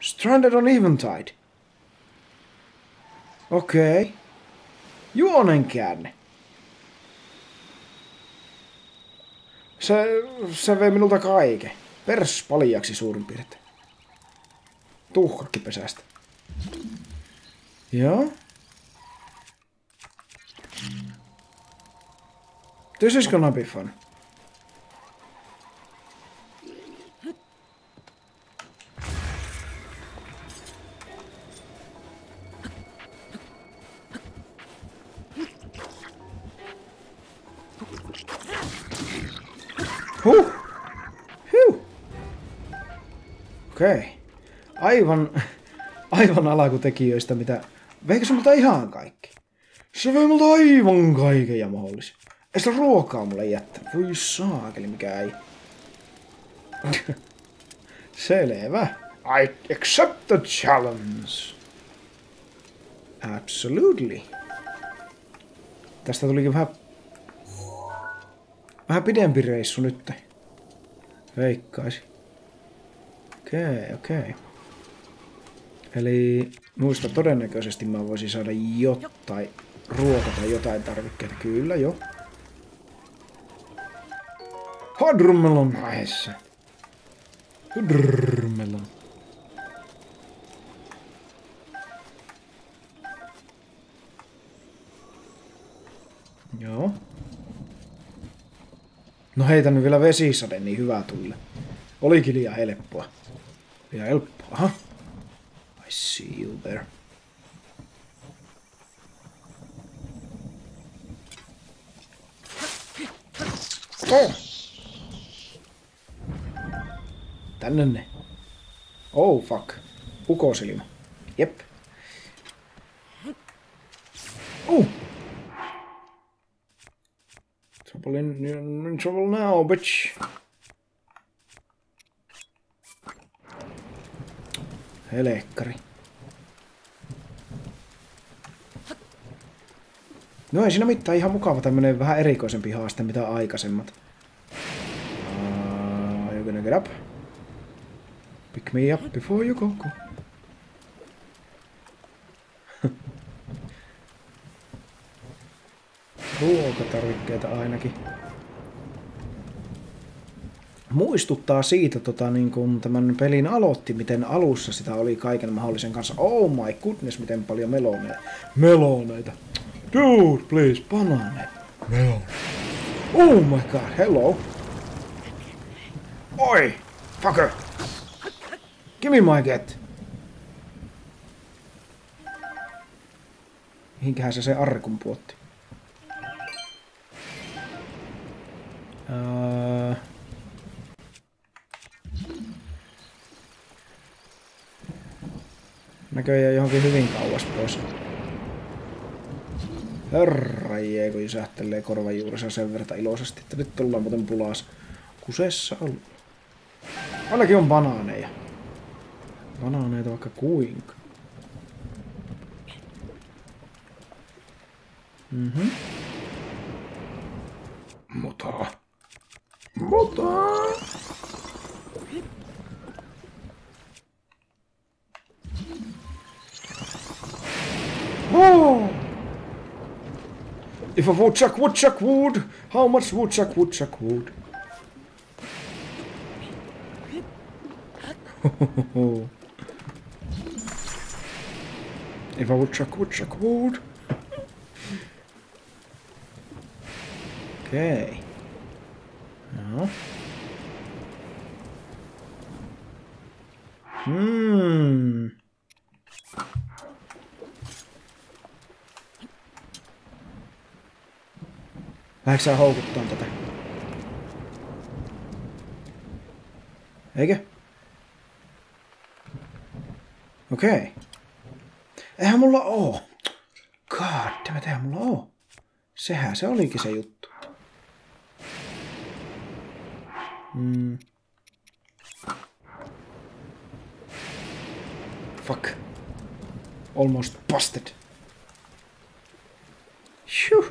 Stranded on Eventide. Okei. Juonen käänne. Se vei minulta kaiken. Perspaljaksi suurin piirtein. Tuhkakkipesästä. Joo. This is gonna be fun. Okei. Aivan alakutekijöistä, mitä... Veikö se multa ihan kaikki? Se vei multa aivan kaiken ja mahdollisen. Ei sitä ruokaa mulle jättänyt. Voi saakeli, mikä ei. Selvä. I accept the challenge. Absolutely. Tästä tulikin vähän pidempi reissu nyt. Veikkaisi. Okei. Eli muista todennäköisesti mä voisin saada jotain ruokaa tai jotain tarvikkeita. Kyllä jo. Hadrumelon aiheessa. Hadrumelon. Joo. No heitän nyt vielä vesisade, niin hyvä tulle. Olikin liian helppoa. Liian helppoa. Aha. I see you there. Oh. Tänne ne. Oh fuck. Ukosilma. Jep. In trouble now, bitch. Helekkari. No ei siinä mitään, ihan mukava tämmönen vähän erikoisempi haaste mitä aikaisemmat. You gonna get up? Pick me up before you go. Ruokatarvikkeita ainakin. Muistuttaa siitä, niin kun tämän pelin aloitti, miten alussa sitä oli kaiken mahdollisen kanssa. Oh my goodness, miten paljon meloneita. Dude, please, banane. Melon. Oh my god, hello. Oi, fucker. Give me my get. Mihinkähän se arkun puotti? Näköjään johonkin hyvin kauas pois. Herrajee, kun jysähtelee korvan juuressa sen verran iloisesti, että nyt tullaan muuten pulas. Kusessa on. Ainakin on banaaneja. Banaaneita vaikka kuinka. Mutaa. Oh! If a woodchuck would, how much woodchuck would? If a woodchuck would. Okei. No. Lähdekö sä houkuttaan tätä? Eikö? Okei. Eihän mulla oo. God damn, eihän mulla oo. Sehän se olikin se juttu. Fuck. Almost busted. Shoo.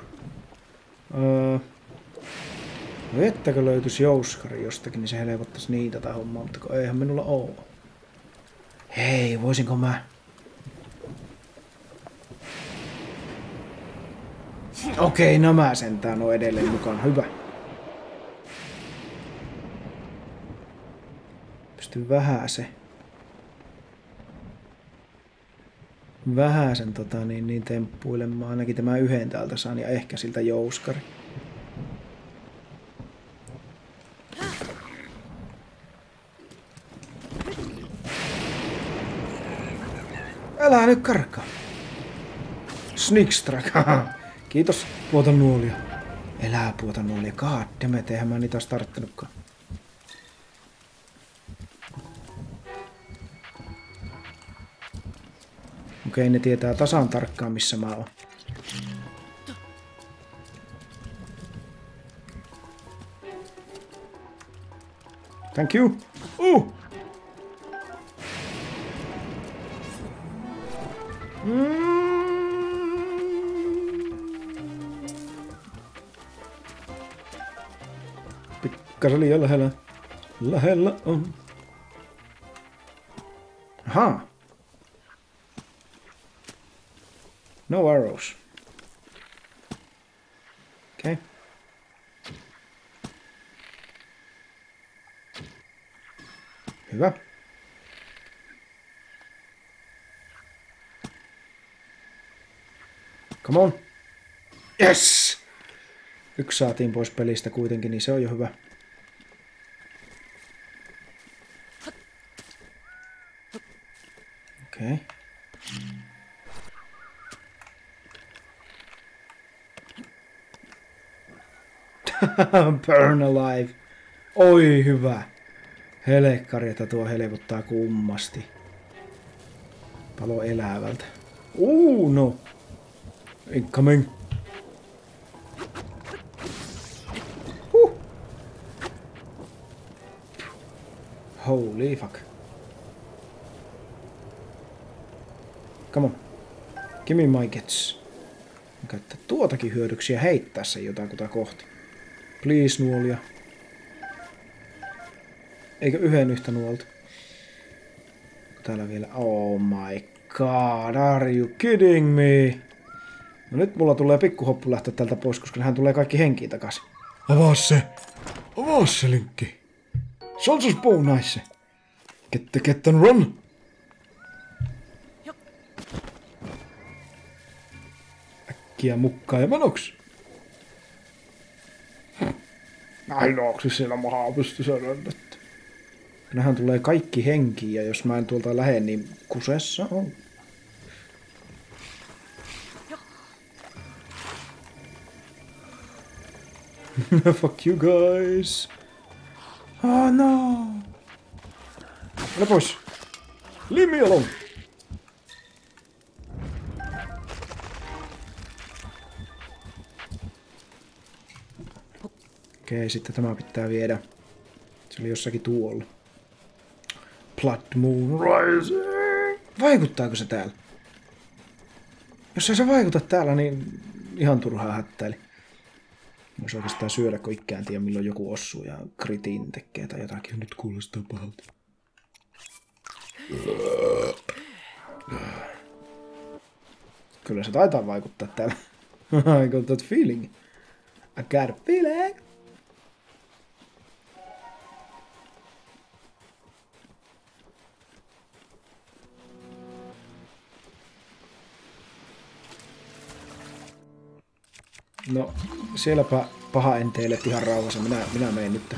Ettäkö löytyisi jouskari jostakin, niin se helpottaisi niitä tai hommaa, mutta eihän minulla oo. Hei, voisinko mä... Okei, nämä sentään on edelleen mukana. Hyvä. Pystyn vähäsen temppuilemaan. Ainakin tämä yhden täältä saan ja ehkä siltä jouskari. Älä nyt karkaa. Snickstrack. Kiitos, puota nuolia. Elää puota nuolia. Goddammit, eihän mä niitä ois tarttanutkaan. Okei, ne tietää tasan tarkkaan, missä mä oon. Thank you. Pikkasen liian lähellä. Lähellä on. Ahaa. No arrows. Okei. Okay. Hyvä. Come on. Yes! Yksi saatiin pois pelistä kuitenkin, niin se on jo hyvä. Okei. Okay. Burn alive. Oi hyvä. Helekkari, että tuo helpottaa kummasti. Palo elävältä. No. Incoming. Holy fuck. Come on. Give me my gets. Käyttää tuotakin hyödyksiä heittää sen jotakuta kohti. Please, nuolia. Eikö yhden yhtä nuolta? Täällä vielä... Oh my god, are you kidding me? No nyt mulla tulee pikkuhoppu lähteä tältä pois, koska hän tulee kaikki henkiin takaisin. Avaa se! Avaa se, Linkki! Soldiers bow, nice! Get and run! Äkkiä mukaan ja menoksi! Ainoaksi siellä mahaa pystyssä röndettä. Kyllähän tulee kaikki henkiin ja jos mä en tuolta lähde, niin kusessa on. Fuck you guys. Oh no. Mene pois. Leave me alone. Okei, sitten tämä pitää viedä. Se oli jossakin tuolla. Blood Moon Rising. Vaikuttaako se täällä? Jos ei se vaikuta täällä, niin ihan turhaa hättäili. Voisi oikeastaan syödä, kun ikään tiedä milloin joku osuu ja kritiin tekee tai jotakin. Nyt kuulostaa pahalta. Kyllä se taitaa vaikuttaa täällä. I got that feeling. I got a feeling. No, sielläpä paha enteilet ihan rauhassa. Minä menen nyt.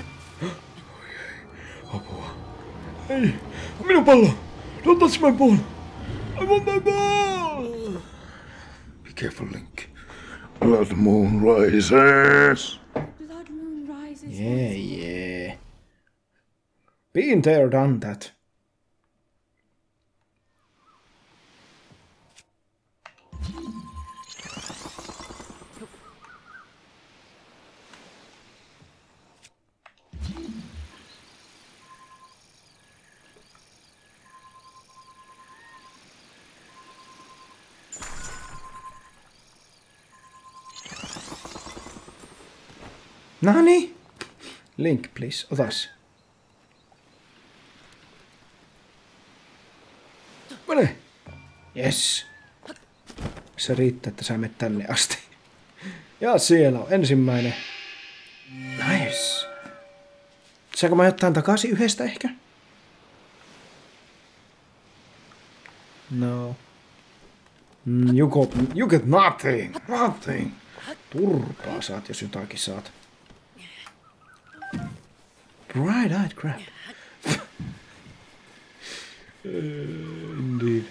Apua. Ei, minun pallo! Don't touch my ball! I want my ball! Be careful, Link. Blood Moon rises! Blood Moon rises. Yeah. Been there, done that. Nani? Link, please. Otas. Mene! Yes! Se riittää, että sä menet tänne asti. Ja siellä on ensimmäinen. Nice. Saanko mä jotain takaisin yhdestä ehkä? No. You get nothing. Nothing. Turpaa saat, jos jotakin saat. Bright-eyed crap. Indeed.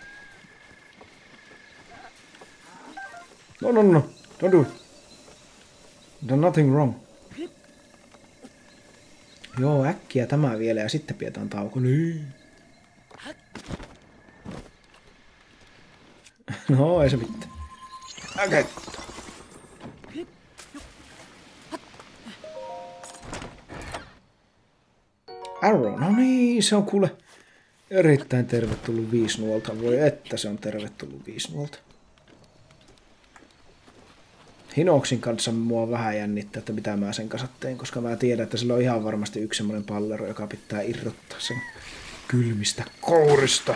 No. Don't do it. There's nothing wrong. Joo, äkkiä tämä vielä ja sitten pidetään tauko. Niin. No, ei se mitään. Okei. Arrow, no niin, se on kuule erittäin tervetullut 5 nuolta. Voi että se on tervetullut 5 nuolta. Hinoksin kanssa mua vähän jännittää, että mitä mä sen kanssa teen, koska mä tiedän, että sillä on ihan varmasti yksi semmonen pallero, joka pitää irrottaa sen kylmistä kourista.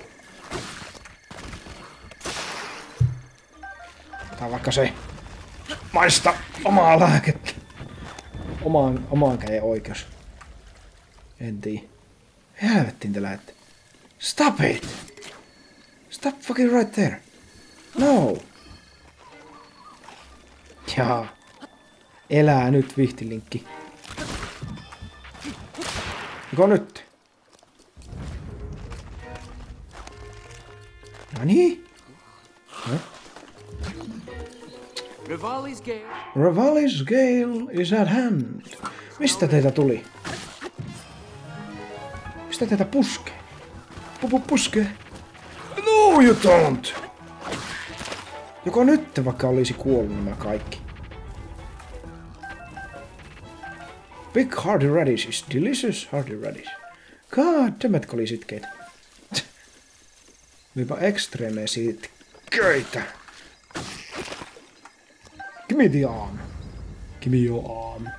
Tai vaikka se maista omaa lääkettä. Omaan käden oikeus. En tiedä. Helvettiin te lähette. Stop it! Stop fucking right there. No! Jaa. Elää nyt, vihtilinkki. Joko nyt? Noniin. No. Revali's Gale is at hand. Mistä teitä tuli? Mistä teitä puskee? Puskee? No you don't! Joko nyt vaikka olisi kuollut nämä kaikki? Big hearty radish is delicious hearty radish. God dammit, oli sitkeitä. Olipa ekstreemejä sitkeitä. Give me the arm. Give me your arm.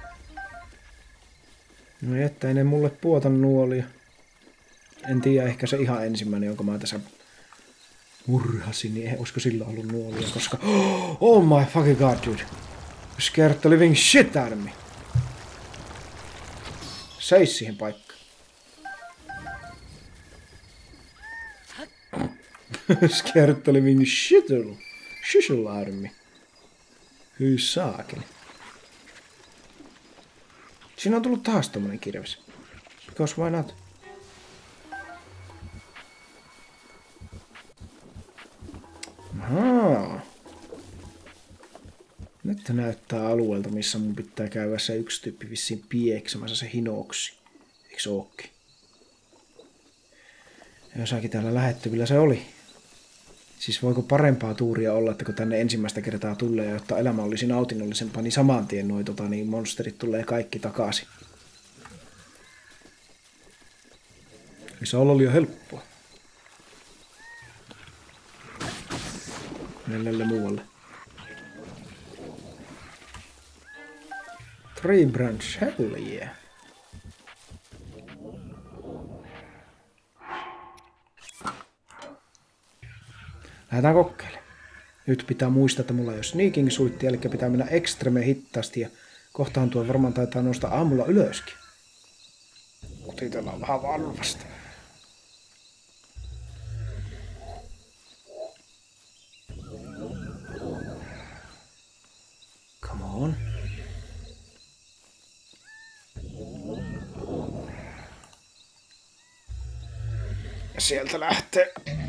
No jättä, ei ne mulle puota nuolia. En tiedä, ehkä se ihan ensimmäinen, jonka mä tässä murhasin, niin olisiko sillä ollut nuolia, koska... Oh my fucking god, dude. You scared the living shit out of me. Seis siihen paikkaan. Scared the living shit out of me. Hyi saakeli. Siinä on tullut taas tommonen kirves. Because why not? Ahaa. Nyt näyttää alueelta, missä mun pitää käydä se yksi tyyppi vissiin pieksemässä se hinoksi. Eiks ookin? Jossakin täällä lähettyvillä se oli. Siis voiko parempaa tuuria olla, että kun tänne ensimmäistä kertaa tulee, jotta elämä olisi nautinnollisempaa, niin saman tien niin monsterit tulee kaikki takaisin. Ei saa olla liian helppoa. Millelle muualle. Tree branch, hell yeah. Lähdetään kokeilemaan. Nyt pitää muistaa, että mulla ei ole sneaking suitti, eli pitää mennä extreme hittaasti ja kohtaan tuo varmaan taitaa nousta aamulla ylöskin. Kutitellaan vähän varmasti. Come on. Ja sieltä lähtee.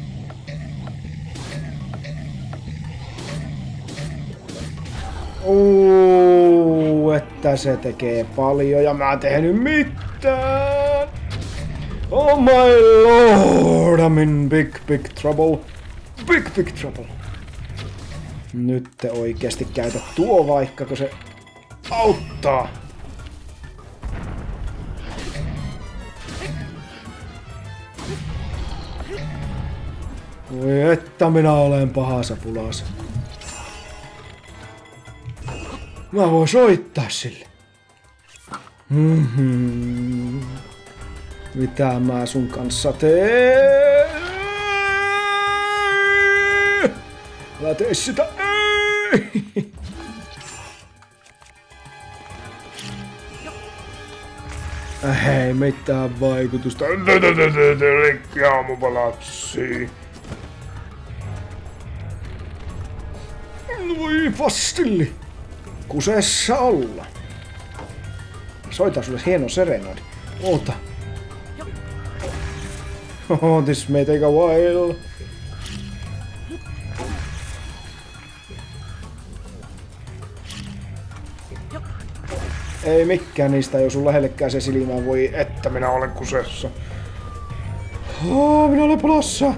Että se tekee paljon ja mä en tehnyt mitään. Oh my lord, I'm in big trouble. Big trouble. Nyt te oikeesti käytä tuo vaikka, kun se auttaa. Voi että minä olen pahassa pulassa. Mä voin soittaa sille. Mitä mä sun kanssa teen? Älä tee sitä! Ei! Ei mitään vaikutusta. Leikki aamupalatsi. Voi pastilli. Kusessa olla. Soitaa sulle hieno serenadi. Oota. Oh, this may take a while. Ei mikään niistä ei osu lähellekään se silmään. Voi että minä olen kusessa. Oh, minä olen pulassa.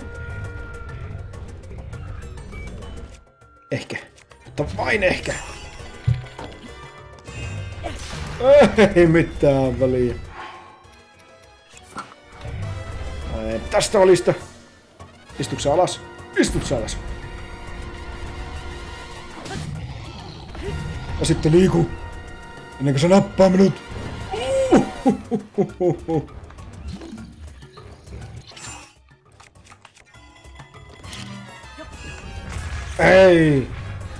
Ehkä. Mutta vain ehkä. Ei mitään väliä. Tästä olista. Istuksä alas? Istuksä alas. Ja sitten liiku. Ennen kuin se nappaa minut. Ei.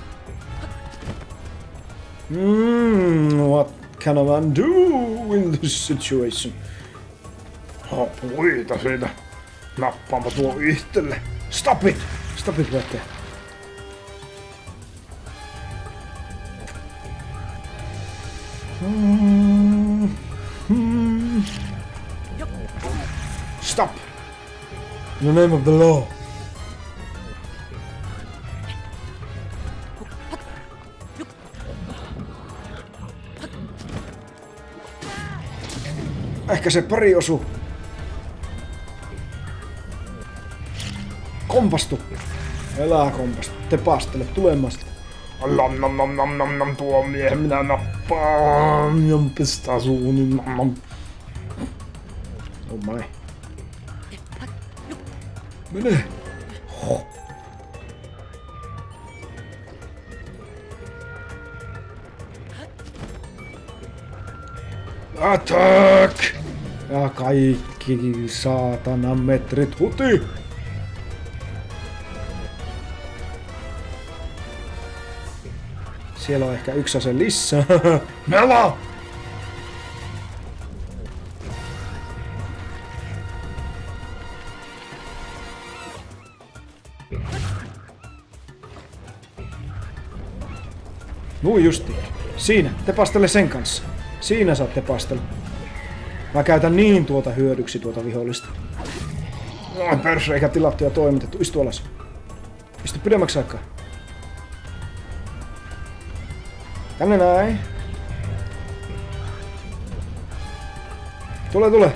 What can a man do in this situation? Puita siitä. Nappaanpa tuo itselle. Stop it! Stop it, right there. Stop! In the name of the law. Ehkä se pari osu. Kompastu. Elää kompastu. Te pastele tulemasta. Nam tuo miehen minä nappaan. Ja pistää suuni. Nam. Oh my. Mene. Huh. Attack! Ja kaikki saatanan metrit huti! Siellä on ehkä yksi ase lisää. Mela! Nui justi. Siinä, tepastele sen kanssa. Siinä saat tepastella. Mä käytän niin tuota hyödyksi tuota vihollista. Persreikä tilattu ja toimitettu. Istu alas. Istu pidemmäksi aikaa. Tänne näin. Tule.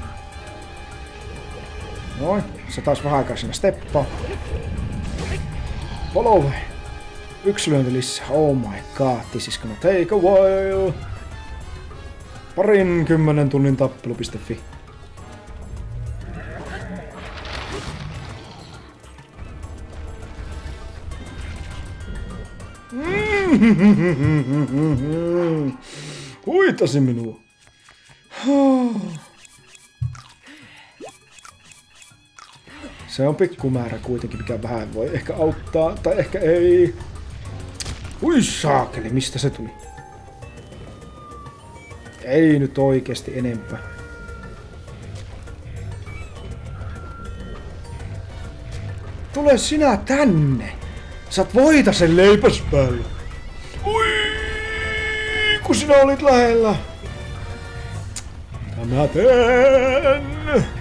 Noin. Se taas vähän aikaa sinne steppaa. Follow. Yksi lyönti lisää. Oh my god, this is gonna take a while. 20 tunnin tappelu.fi. Huitasi minua. Se on pikkumäärä kuitenkin, mikä vähän voi ehkä auttaa, tai ehkä ei. Ui saakeli, mistä se tuli? Ei nyt oikeesti enempää. Tule sinä tänne! Saat voita sen leipäs päällä. Ui, kun sinä olit lähellä. Mä teen.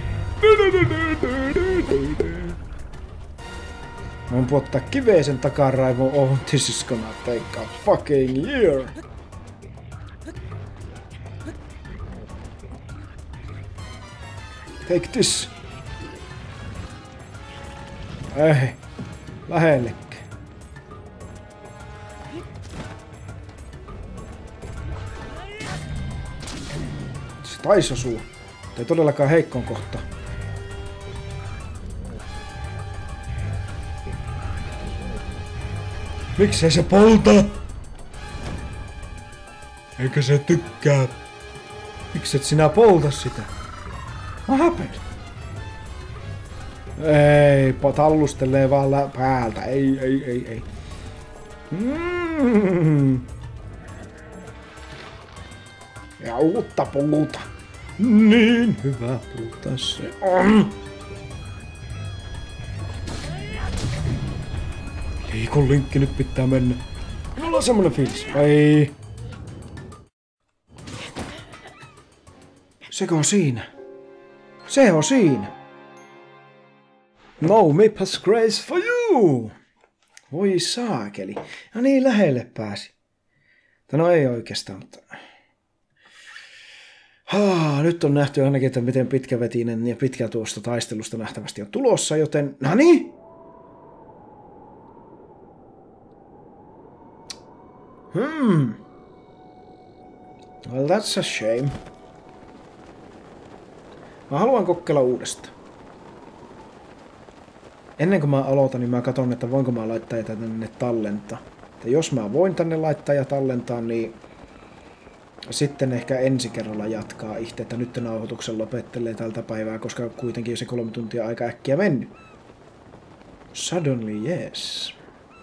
Mä voin puottaa kiveen sen takaraivoon. Oh, this is gonna take a fucking year. Take this. Ei, lähellekään. Se taisi osua. Ei todellakaan heikkoon kohtaan. Miksei se polta? Eikö se tykkää? Mikset sinä polta sitä? What happened? Ei, tallustelee vaan päältä. Ei. Ja uutta puuta. Niin hyvä puuta se on. Liikun Linkki, nyt pitää mennä. Mulla on semmonen fiilis. Ei. Sekö on siinä? Se on siinä. No Mipas grace for you! Voi saakeli. No niin lähelle pääsi. No ei oikeastaan, mutta... nyt on nähty ainakin, että miten pitkävetinen ja pitkä tuosta taistelusta nähtävästi on tulossa, joten... Noniin! Well, that's a shame. Mä haluan kokeilla uudestaan. Ennen kuin mä aloitan, niin mä katson, että voinko mä laittaa tänne tallentaa. Ja jos mä voin tänne laittaa ja tallentaa, niin sitten ehkä ensi kerralla jatkaa itse, että nyt nauhoituksen lopettelee tältä päivää, koska kuitenkin se 3 tuntia aika äkkiä mennyt. Suddenly, yes.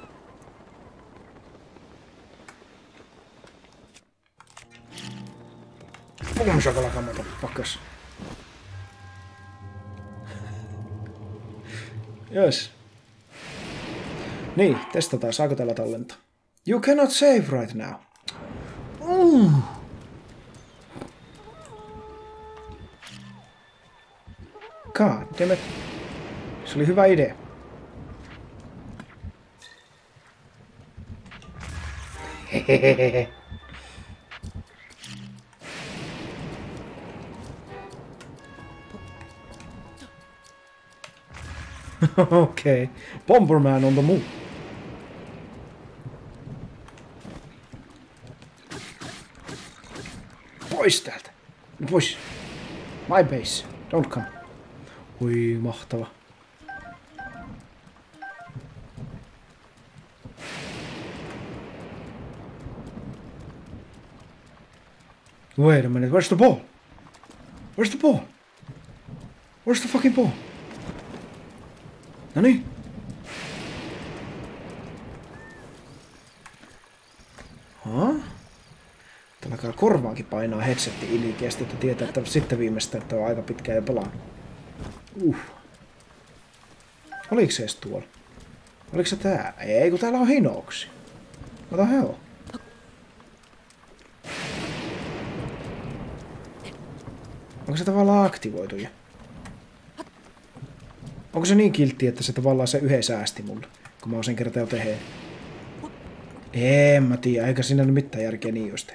Boom, shakalaka, motherfuckers. Yes. Niin, testataan, saako tällä tallentaa. You cannot save right now. God damn it. Se oli hyvä idea. Hehehehe. Okei. Okay. Bomberman on the move. Pois täältä. Pois. My base. Don't come. Oi, mahtava. Wait a minute. Where's the ball? Where's the ball? Where's the fucking ball? Noniin. Tällä alkaa korvaankin painaa headsetti ilkeästi, että tietää, että sitten viimeistään, että on aika pitkään jo pelannut. Oliko se edes tuolla? Oliko se tää? Ei, kun täällä on hinoksi. Ota heo. Onko se tavallaan aktivoitu jo? Onko se niin kiltti, että se tavallaan se yhden säästi mulle, kun mä oon sen kertaa jo teheen? En mä tiedä, eikä siinä ole mitään järkeä niin just.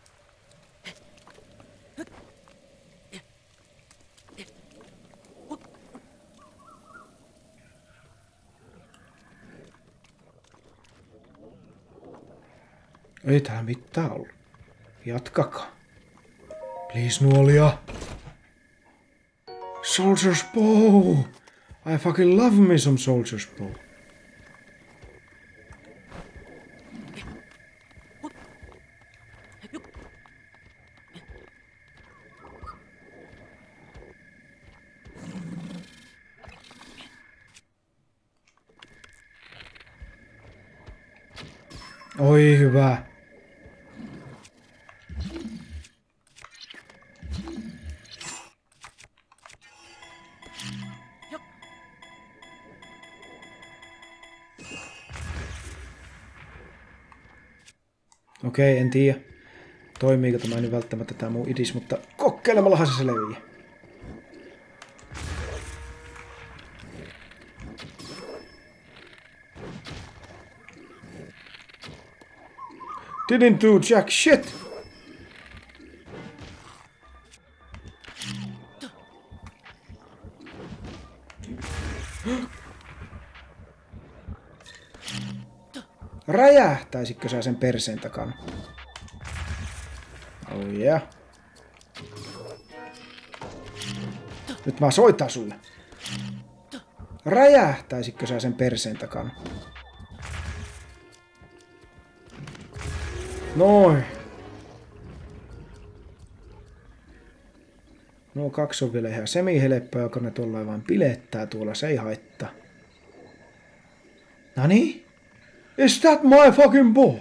Ei tää mitään ollut. Jatkakaa. Please, nuolia. Soldier's bow! I fucking love me some soldier's bow. Oi hyvä. Okei, en tiedä. Toimiiko tämä nyt välttämättä tämä mun idis, mutta kokeilemallahan se selviää. Didn't do jack shit! Räjähtäisitkö sä sen perseen takana? Oh yeah. Nyt mä soitan sulle. Räjähtäisitkö sä sen perseen takana? Noin. No 2 on vielä ihan semihelppoa, joka ne tuolla vain pilettää tuolla, se ei haittaa. Nani? Is that my fucking ball?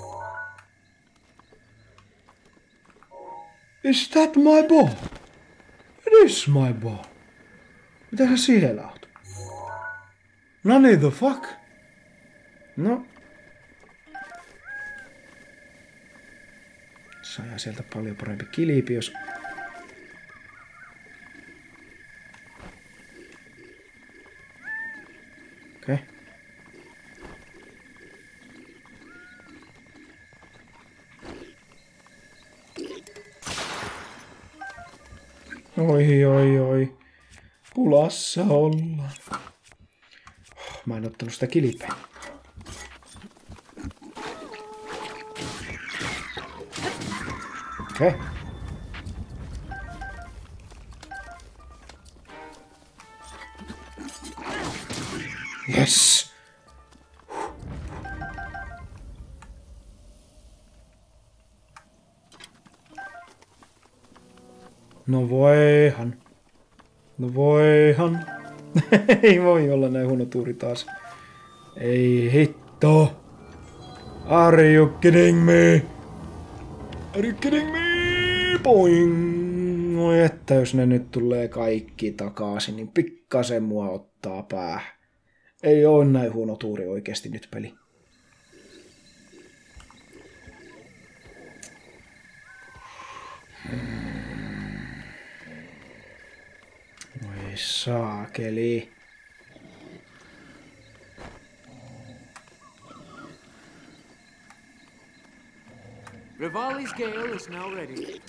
Is that my ball? It is my ball. Mitä sä siellä oot? Nani the fuck? No. Saa sieltä paljon parempi kilpi, jos... Okei. Okay. Oi. Pulassa ollaan. Mä en ottanut sitä kilpeä. Okei. Okay. Yes. No voihan. Ei voi olla näin huono tuuri taas. Ei hitto. Are you kidding me? Are you kidding me? Boing. No että jos ne nyt tulee kaikki takaisin, niin pikkasen mua ottaa päähän. Ei oo näin huono tuuri oikeesti nyt peli. Oi saakeli. Rivali's gale is now ready.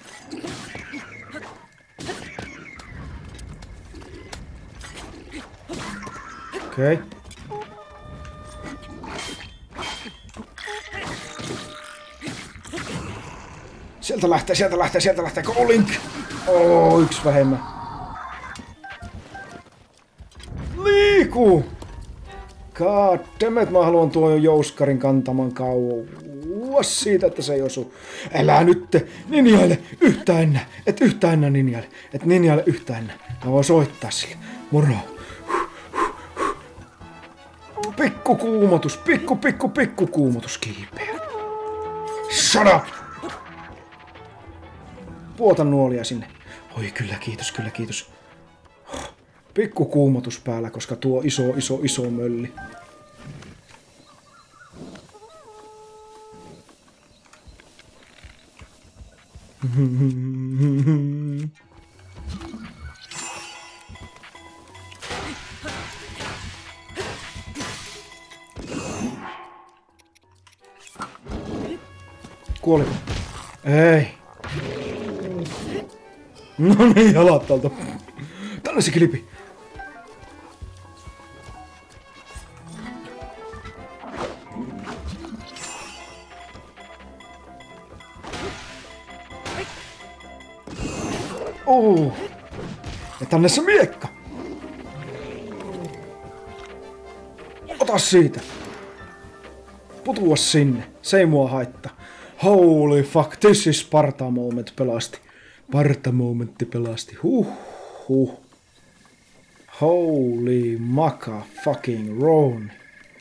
Okei. Okay. Sieltä lähtee. Go Link! Oh, 1 vähemmän. Liiku! God damn it, mä haluan tuon jouskarin kantaman kauas siitä, että se ei osu. Älä nyt Ninjalle yhtään Ninjalle. Et Ninjalle yhtään. Mä voin soittaa sille. Moro. Pikku kuumotus kiipeä. Shut up! Puota nuolia sinne. Oi kyllä, kiitos. Pikku kuumotus päällä, koska tuo iso mölli. Kuoli. Ei. No niin, jalat täältä. Tänne se klipi. Ja tänne se miekka. Ota siitä. Putua sinne. Se ei mua haittaa. Holy fuck, this is Sparta moment pelasti. Sparta momentti pelasti. Huh. Holy maka fucking Ron.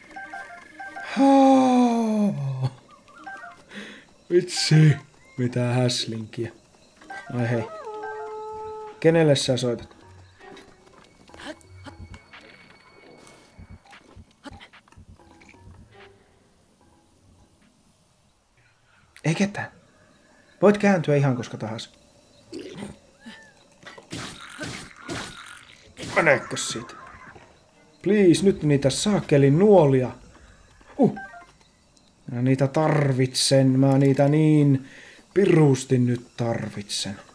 Vitsi. Mitä häslinkiä. Ai hei. Kenelle sä soitat? Ei ketään. Voit kääntyä ihan koska tahansa. Meneekö siitä? Please, nyt niitä saakelin nuolia. Mä niitä tarvitsen. Mä niitä niin pirusti nyt tarvitsen.